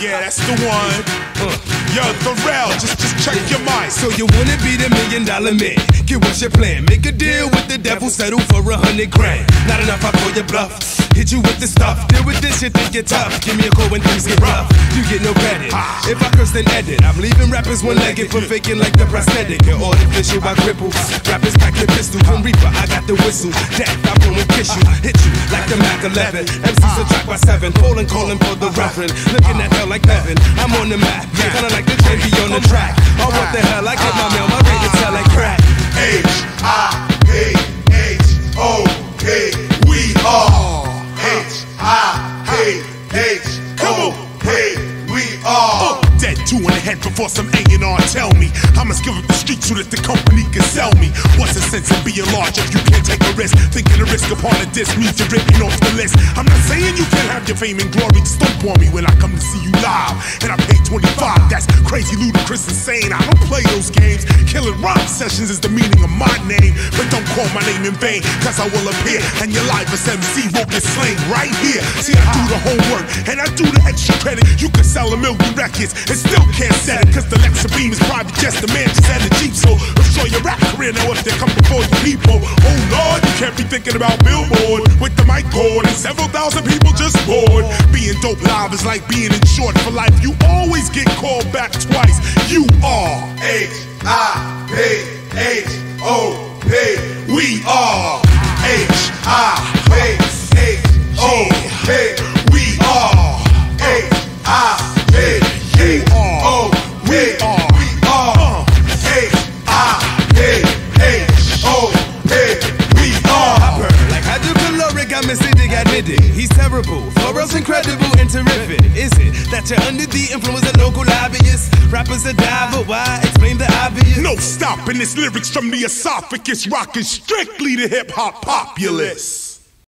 Yeah, that's the one. Yo, Thor-El, just check your mind. So you wanna be the $1 million man? Get what's your plan? Make a deal with the devil, settle for $100 grand. Not enough, I call your bluff. Hit you with the stuff. Deal with this shit, think you're tough. Give me a call when things get rough. You get no credit. If I curse, then edit. I'm leaving rappers one-legged for faking like the prosthetic. You're artificial by cripple. Rappers pack the pistol. From Reaper, I got the whistle. Death, I blow and kiss you. Hit you like the Mac 11. MC's a track by 7. Falling, calling for the reverend. Looking at hell like heaven. I'm on the map. Kinda like the champion on the track. Oh, what the hell? I get my mail. My ratings sell like crack. H.I.P.H.O.P. We are. H.I.P.H.O.P. We are. Dead 2 in the head before some A&R tell me I must give up the street so that the company can sell me. What's the sense in being large if you can't take a risk? Thinking the risk upon a disc means you're ripping off the list. I'm not saying you can't have your fame and glory. Stomp on me when I come to see you live, and I pay 25. That's crazy, ludicrous, insane. I don't play those games. Killing rhyme sessions is the meaning of my name. But don't call my name in vain, cause I will appear and your life as MC will get slain right here. See, I do the homework and I do the extra credit. You can sell 1 million records and still can't set it, cause the Lexa Beam is private jet, the man just had a Jeep. So destroy your rap career now if they come before you people. Oh Lord, you can't be thinking about Billboard with the mic cord and several thousand people just bored. Being dope live is like being insured for life. You always get called back twice. You are H.I.P.H.O.P. We are H.I.P.H.O.P. We are H.I.P.H.O.P. We are H.I.P.H.O.P. We are. I burn like hydrochloric, I'm acidic, admitted. He's terrible, Thor-El's incredible and terrific. Is it that you're under the influence of local lobbyists? Rappers are diver, why? Explain the obvious. No stopping this lyrics from the esophagus, rocking strictly the hip-hop populace.